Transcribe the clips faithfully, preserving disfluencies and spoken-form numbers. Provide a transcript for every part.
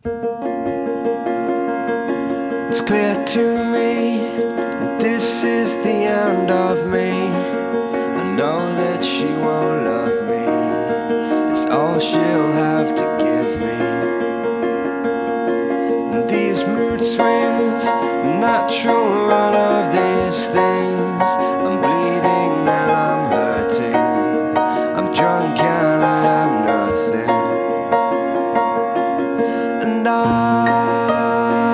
It's clear to me that this is the end of me. I know that she won't love me. It's all she'll have to give me. And these mood swings, the natural run of these things. I'm bleeding and I'm hurting. I'm drunk and I am nothing. And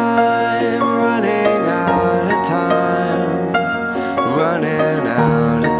I'm running out of time, running out of time.